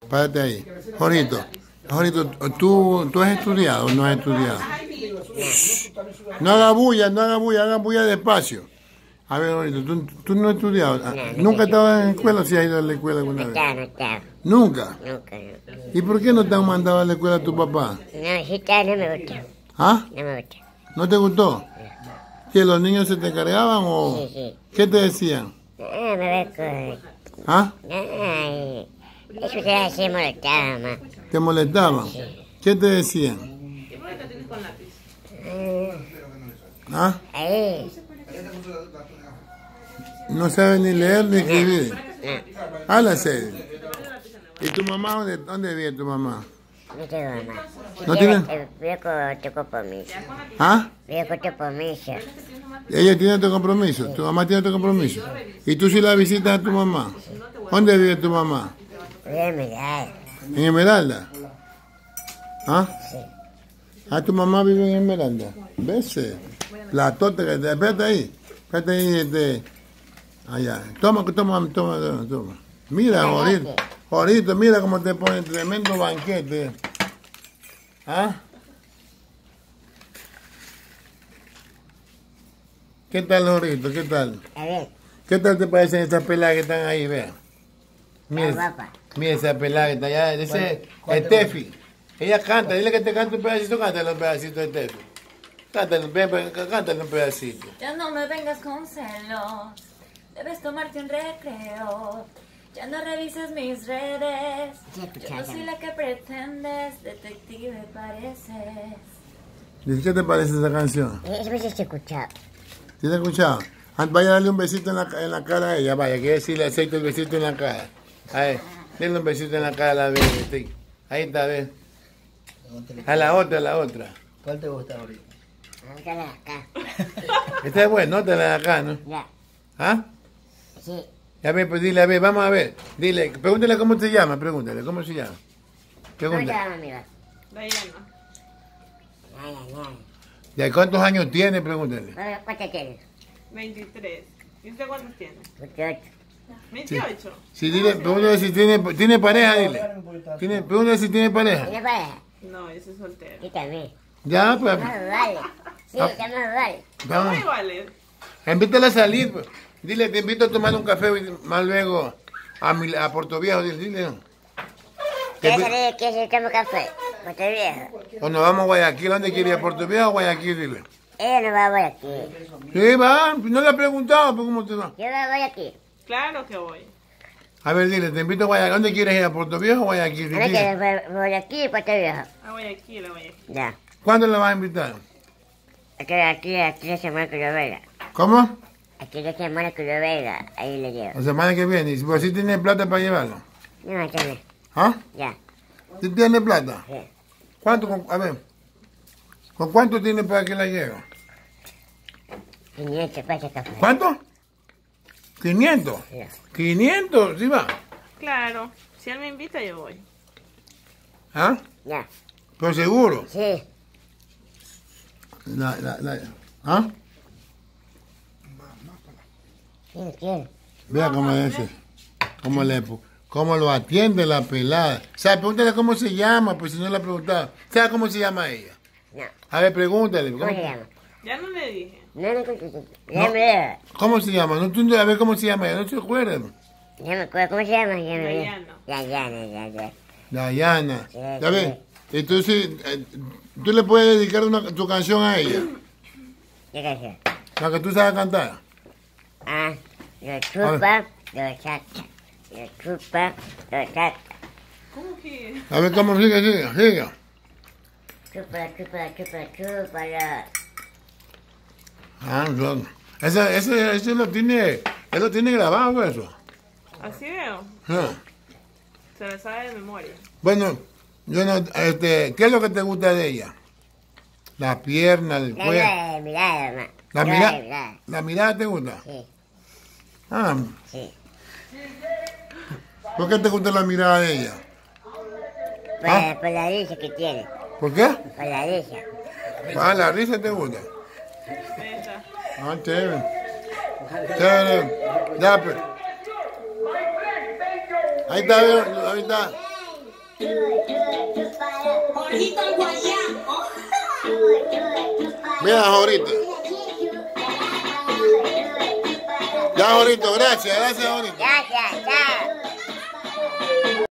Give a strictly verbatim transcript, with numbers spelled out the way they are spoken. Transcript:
Párate ahí. Jorito, Jorito, ¿tú, ¿tú has estudiado o no has estudiado? No haga bulla, no haga bulla, haga bulla despacio. A ver, Jorito, ¿tú, tú no has estudiado? No, ¿Nunca no, estabas en la escuela o si has ido a la escuela alguna No vez? estaba, no estaba. ¿Nunca? Nunca, no. ¿Y por qué no te han mandado a la escuela a tu papá? No, sí estaba, no me gustó. ¿Ah? No me gustó. ¿No te gustó? ¿Que los niños se te cargaban o Sí, sí. qué te decían? Ah, me ve con... ¿Ah? Ay, eso se hace molestaba más. ¿Te molestaban? ¿Qué te decían? ¿Y por qué te tienes con lápiz? Ah, ¿Ah? ahí. No sabes ni leer ni escribir. No, Habla serio. ¿Y tu mamá dónde, dónde vive tu mamá? no tengo mamá. Si ¿No quiere, tiene? eh, Vivo con tu compromiso. ¿Ah? Vivo con tu compromiso. Ella tiene otro compromiso. Tu mamá tiene otro compromiso. ¿Y tú sí la visitas a tu mamá? ¿Dónde vive tu mamá? Voy a mirar. ¿En Esmeralda? ¿Ah? Sí. Ah, tu mamá vive en Esmeralda. ¿Ves? La tota que te... Espérate ahí. Espérate ahí, este... Allá. Toma, toma, toma, toma. toma. Mira, Jorito. Jorito, mira cómo te ponen tremendo banquete. ¿Ah? ¿Qué tal, Jorito? ¿Qué tal? A ver, ¿Qué tal te parecen esas peladas que están ahí? Vea. Mira, está guapa. mira esa pelada que está allá. Ese es Tefi. Ella canta. Dile que te cante un pedacito. Cántale un pedacito de Tefi. Cántale, ven, ven, cántale un pedacito. Ya no me vengas con celos, debes tomarte un recreo. Ya no revises mis redes, Sí, yo no soy la que pretendes, detective pareces. Dice, ¿qué te parece esa canción? Eso me has escuchado. ¿Sí te has escuchado? Ah, vaya a darle un besito en la, en la cara a ella. Vaya, que decirle aceite el besito en la cara. Ahí, denle un besito en la cara a la bebé. Ahí está, ve. A la otra, a la otra. ¿Cuál te gusta ahorita? Vamos a ver acá. Esta es buena, otra la de acá, ¿no? Ya, ¿Ah? sí. Ya ve, pues dile, a ver, vamos a ver. Dile, pregúntale cómo se llama, pregúntale, ¿cómo se llama? ¿Cómo te Pregúntale. llamas, amiga? Diana. Ay, ay, ay. ¿Ya cuántos años tiene? Pregúntale. Bueno, ¿cuánto tienes? veintitrés. ¿Y usted cuántos tiene? veintiocho. veintiocho. Si dile, pregúntale si tiene, tiene pareja, dile. Tiene, pregúntale si tiene pareja. ¿Tienes pareja? No, yo soy soltero. Sí, también. Ya, pues. Más vale. Sí, Ah. ya más vale. Vamos. ¿Cómo vale? Invítala a salir, pues. Dile, te invito a tomar un café más luego a, mi, a Puerto Viejo. Dile, dile. Te ¿Quieres invi- salir que se tome café? Puerto Viejo. O nos vamos a Guayaquil. ¿Dónde quiere ir? ¿A Puerto Viejo o Guayaquil? Dile. Ella no va a aquí. Sí, va. No le he preguntado, pues, ¿cómo te va? Yo no voy aquí. Claro que voy. A ver, dile, te invito a Guayaquil. ¿Dónde quieres ir? ¿A Puerto Viejo o Guayaquil? A ver Dile. que voy aquí, Puerto Viejo. A Guayaquil, a Guayaquil. Ya. ¿Cuándo le vas a invitar? Aquí, aquí, aquí la semana que yo venga. ¿Cómo? Aquí la semana que yo venga. Ahí le llevo. La semana que viene. ¿Y si pues, sí tiene plata para llevarlo? No, ya no. ¿Ah? Ya. ¿Sí tiene plata? Sí. ¿Cuánto? Con, a ver. ¿Con cuánto tiene para que la lleve? quinientos pesos café. ¿Cuánto? quinientos. Ya. quinientos, ¿sí va? Claro. Si él me invita, yo voy. ¿Ah? Ya. Pero seguro. Sí. La, la, la, ¿ah? ¿Quién quiere? Vea cómo es ese. Cómo, le, cómo lo atiende la pelada. O sea, pregúntale cómo se llama, pues si no le ha preguntado. ¿Sabe cómo se llama ella? No. A ver, pregúntale. ¿Cómo se llama? Ya no le dije. No, no, no. Ya me ¿Cómo se llama? No, tú, a ver cómo se llama ella. No se acuerda. Ya me acuerdo. ¿Cómo se llama? Ya me Dayana. Ya, ya, ya, ya. Dayana. Sí, Ya ves. Entonces, eh, tú le puedes dedicar una, tu canción a ella. ¿Qué canción? La que tú sabes cantar. Ah, lo chupa, lo chacha. Lo chupa, lo chacha. ¿Cómo que? A ver cómo sigue, sigue, sigue. Chupa, chupa, chupa, chupa, lo. Ah, no. Ese, ese, ese lo tiene, él lo tiene grabado eso. Así veo. Ah. Se le sabe de memoria. Bueno, yo no, este, ¿qué es lo que te gusta de ella? La pierna, el La cuello. de mirada, mamá. La Yo mirada, de mirada. la mirada te gusta. Sí, Ah, sí. ¿por qué te gusta la mirada de ella? Por, ¿Ah? por la risa que tiene. ¿Por qué? Por la risa. Ah, la risa te gusta. Esa. Ah, chévere. Chévere. Ya, pues. Ahí está, veo, ahí está. Jorgito el guayaco. Mira, Jorito. Ya, Jorito, gracias, gracias, Jorito. Gracias, chao.